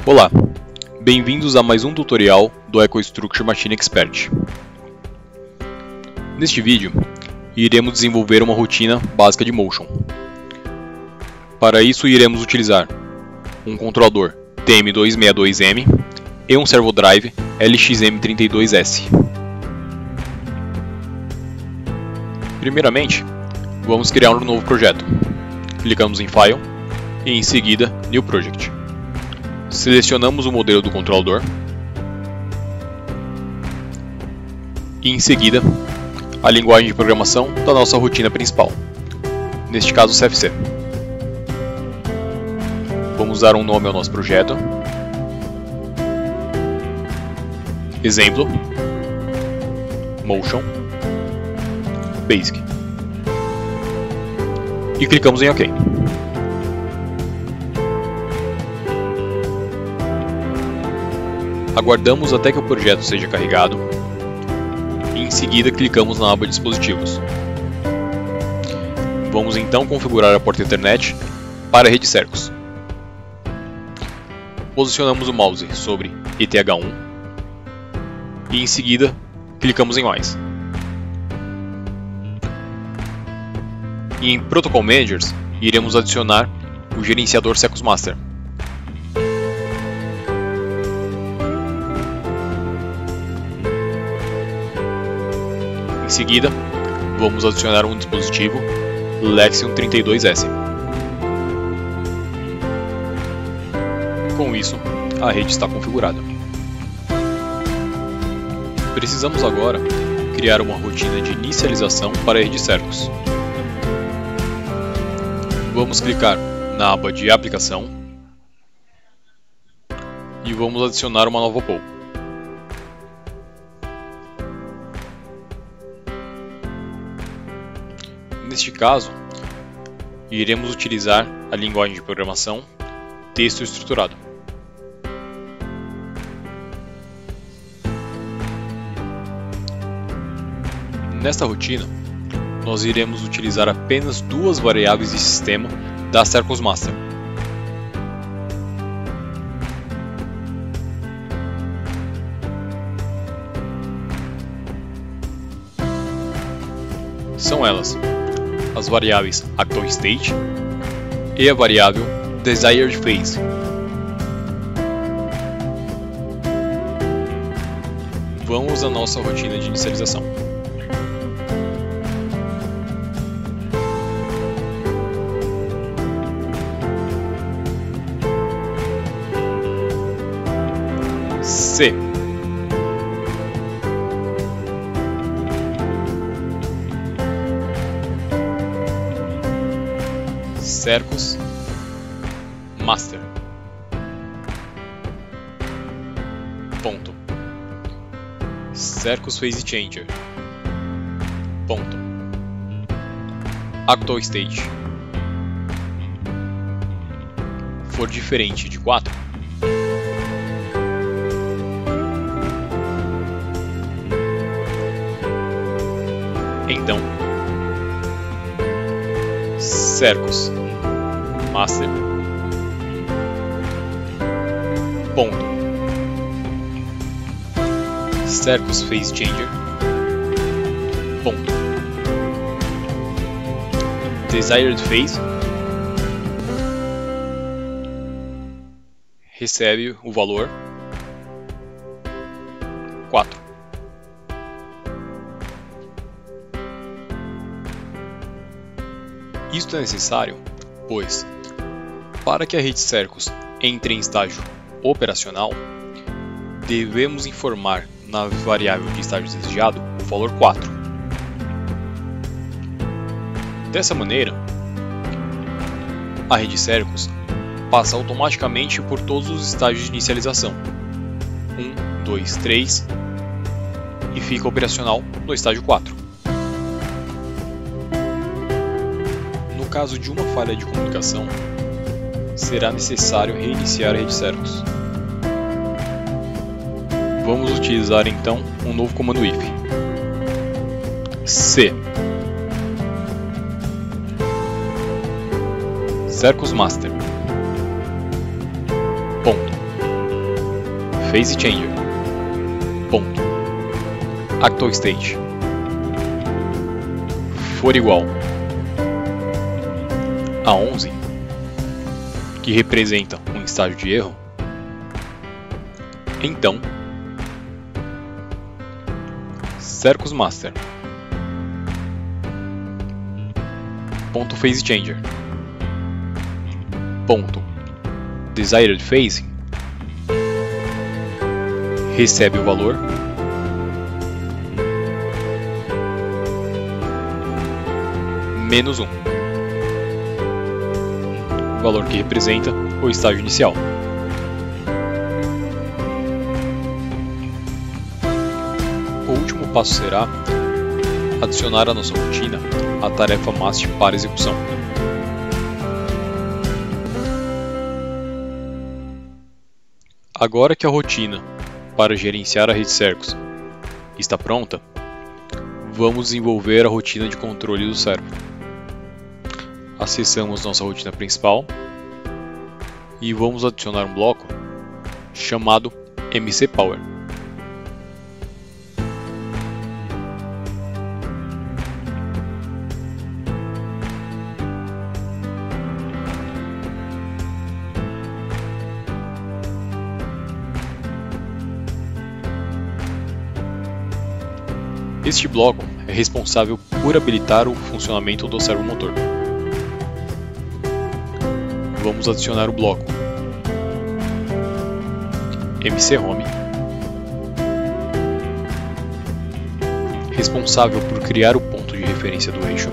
Olá, bem-vindos a mais um tutorial do EcoStruxure Machine Expert. Neste vídeo, iremos desenvolver uma rotina básica de Motion. Para isso, iremos utilizar um controlador TM262M e um servodrive LXM32S. Primeiramente, vamos criar um novo projeto. Clicamos em File e em seguida New Project. Selecionamos o modelo do controlador e em seguida a linguagem de programação da nossa rotina principal, neste caso CFC. Vamos dar um nome ao nosso projeto. Exemplo: Motion Basic. E clicamos em OK. Aguardamos até que o projeto seja carregado e em seguida clicamos na aba Dispositivos. Vamos então configurar a porta Ethernet para a rede Cercos. Posicionamos o mouse sobre ETH1 e em seguida clicamos em Mais. E em Protocol Managers iremos adicionar o gerenciador Cercos Master. Em seguida, vamos adicionar um dispositivo Lexion 32S. Com isso, a rede está configurada. Precisamos agora criar uma rotina de inicialização para a rede Cercos. Vamos clicar na aba de Aplicação e vamos adicionar uma nova POL. Neste caso, iremos utilizar a linguagem de programação texto estruturado. Nesta rotina, nós iremos utilizar apenas duas variáveis de sistema da Cercos Master. São elas as variáveis ActualState e a variável DesiredPhase. Vamos à nossa rotina de inicialização. C. Cercos Master. Ponto. Cercos Phase Changer. Ponto. ActualState. For diferente de 4. Então, Cercos Master. Ponto. Cercos Phase Changer. Ponto. DesiredPhase recebe o valor 4. Isto é necessário, pois, para que a rede Cercos entre em estágio operacional, devemos informar na variável de estágio desejado o valor 4. Dessa maneira, a rede Cercos passa automaticamente por todos os estágios de inicialização 1, 2, 3 e fica operacional no estágio 4. No caso de uma falha de comunicação, será necessário reiniciar a rede Cercos. Vamos utilizar então um novo comando if. C. Cercos Master. Ponto. Phase Changer. Ponto. Actual State for igual a 11, que representa um estágio de erro, então Circus Master ponto Phase Changer ponto Desired Phase recebe o valor menos 1, o valor que representa o estágio inicial. O último passo será adicionar à nossa rotina a tarefa MAST para execução. Agora que a rotina para gerenciar a rede Circus está pronta, vamos desenvolver a rotina de controle do servo. Acessamos nossa rotina principal e vamos adicionar um bloco chamado MC Power. Este bloco é responsável por habilitar o funcionamento do servomotor. Vamos adicionar o bloco MC Home, responsável por criar o ponto de referência do eixo.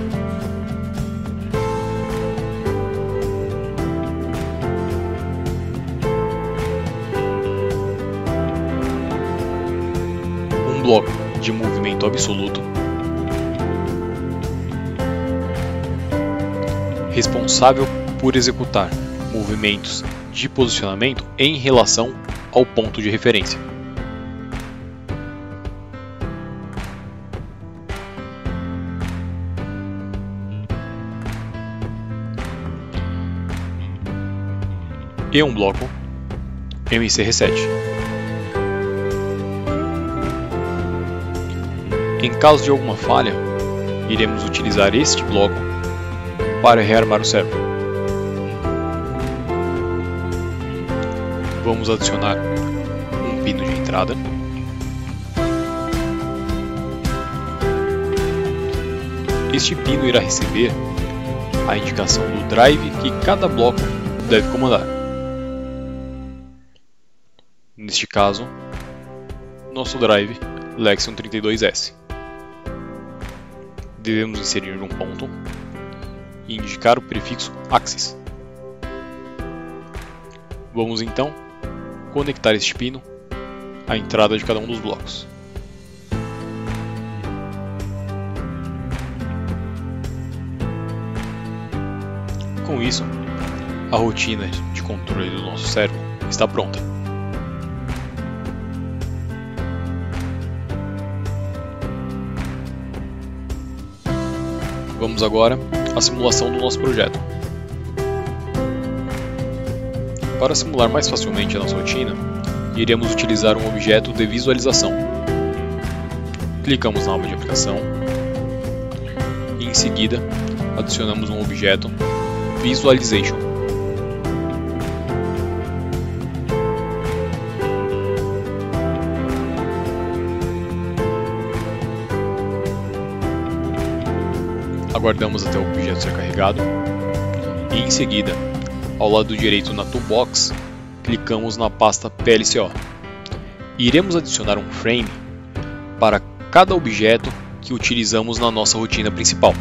Um bloco de movimento absoluto, responsável por executar movimentos de posicionamento em relação ao ponto de referência. E um bloco MC Reset. Em caso de alguma falha, iremos utilizar este bloco para rearmar o servo. Vamos adicionar um pino de entrada. Este pino irá receber a indicação do drive que cada bloco deve comandar. Neste caso, nosso drive Lexion 32S. Devemos inserir um ponto e indicar o prefixo Axis. Vamos então conectar este pino à entrada de cada um dos blocos. Com isso, a rotina de controle do nosso servo está pronta. Vamos agora à simulação do nosso projeto. Para simular mais facilmente a nossa rotina, iremos utilizar um objeto de visualização. Clicamos na aba de aplicação e em seguida adicionamos um objeto Visualization. Aguardamos até o objeto ser carregado e em seguida, ao lado direito na Toolbox, clicamos na pasta PLCO. Iremos adicionar um frame para cada objeto que utilizamos na nossa rotina principal.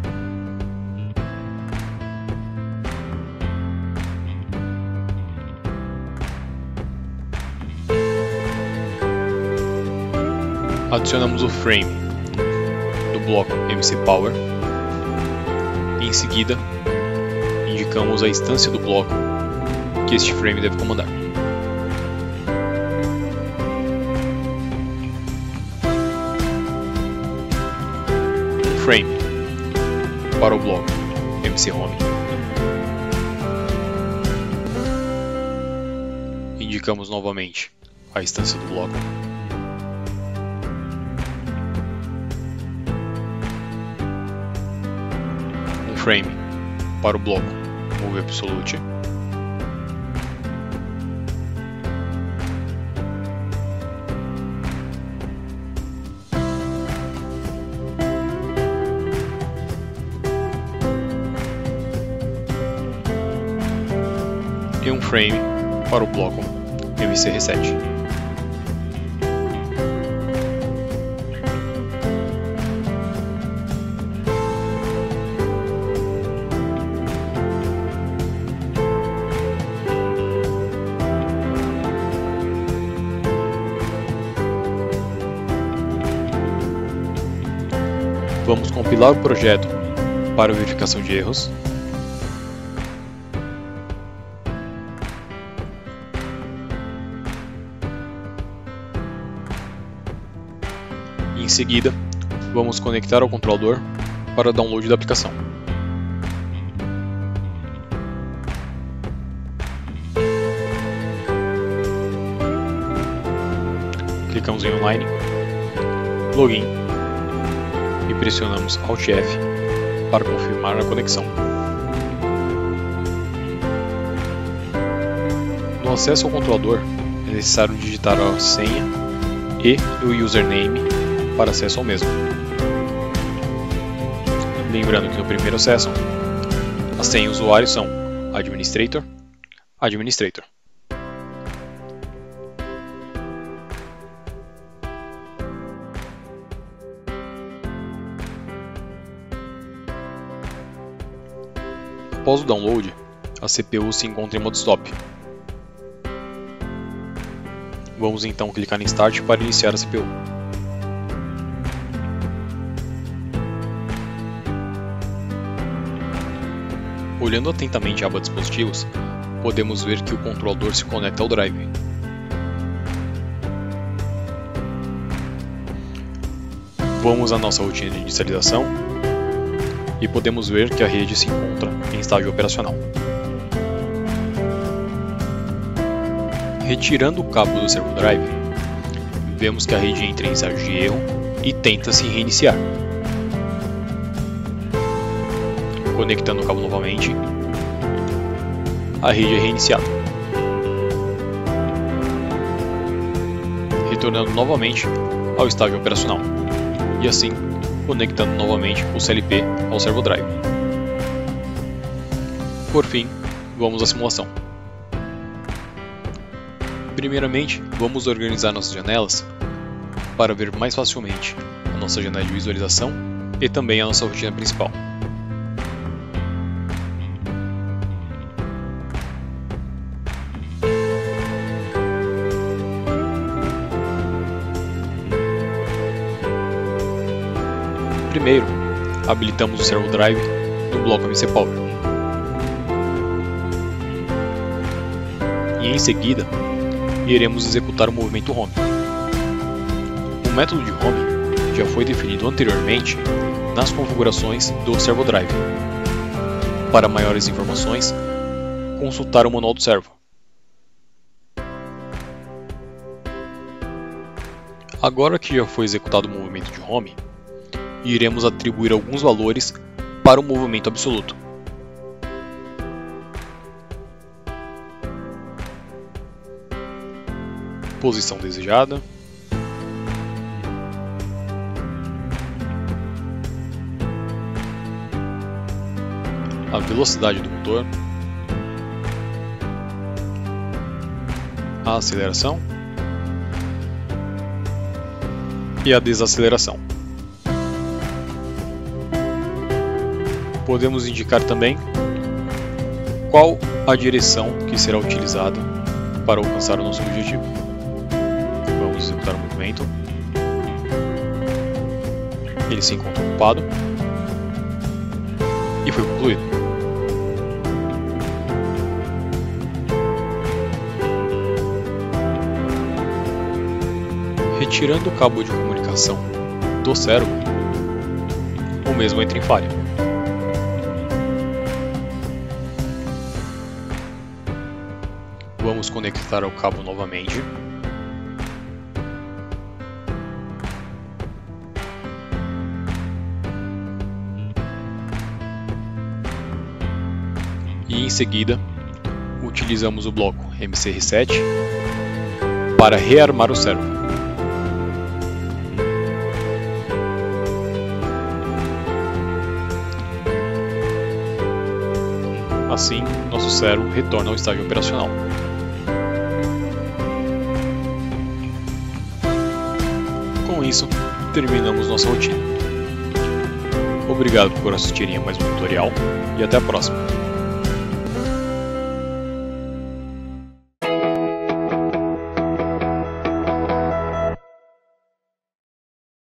Adicionamos o frame do bloco MC Power. Em seguida, indicamos a instância do bloco que este frame deve comandar. Um frame para o bloco MC Home. Indicamos novamente a instância do bloco. Um frame para o bloco Move Absolute. E um frame para o bloco MC Reset. Vamos compilar o projeto para verificação de erros. Em seguida, vamos conectar ao controlador para download da aplicação. Clicamos em Online, Login e pressionamos Alt F para confirmar a conexão. No acesso ao controlador, é necessário digitar a senha e o username para acesso ao mesmo. Lembrando que no primeiro acesso, as senhas do usuário são Administrator, Administrator. Após o download, a CPU se encontra em modo stop. Vamos então clicar em Start para iniciar a CPU. Olhando atentamente a aba Dispositivos, podemos ver que o controlador se conecta ao drive. Vamos à nossa rotina de inicialização e podemos ver que a rede se encontra em estágio operacional. Retirando o cabo do servo drive, vemos que a rede entra em estágio de erro e tenta se reiniciar. Conectando o cabo novamente, a rede é reiniciada. Retornando novamente ao estágio operacional e assim conectando novamente o CLP ao servo drive. Por fim, vamos à simulação. Primeiramente, vamos organizar nossas janelas para ver mais facilmente a nossa janela de visualização e também a nossa rotina principal. Primeiro, habilitamos o servo drive no bloco MC Power. E em seguida, iremos executar o movimento home. O método de home já foi definido anteriormente nas configurações do servo drive. Para maiores informações, consultar o manual do servo. Agora que já foi executado o movimento de home, iremos atribuir alguns valores para o movimento absoluto. Posição desejada, a velocidade do motor, a aceleração e a desaceleração. Podemos indicar também qual a direção que será utilizada para alcançar o nosso objetivo. Vamos executar o movimento. Ele se encontra ocupado e foi concluído. Retirando o cabo de comunicação do servo, o mesmo entra em falha. Vamos conectar ao cabo novamente e em seguida utilizamos o bloco MC-Reset para rearmar o cérebro. Assim, nosso cérebro retorna ao estágio operacional. Com isso, terminamos nossa rotina. Obrigado por assistirem a mais um tutorial e até a próxima.